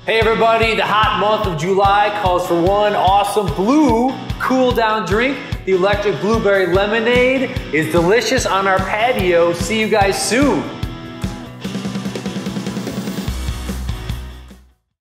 Hey everybody, the hot month of July calls for one awesome blue cool down drink. The electric blueberry lemonade is delicious on our patio. See you guys soon.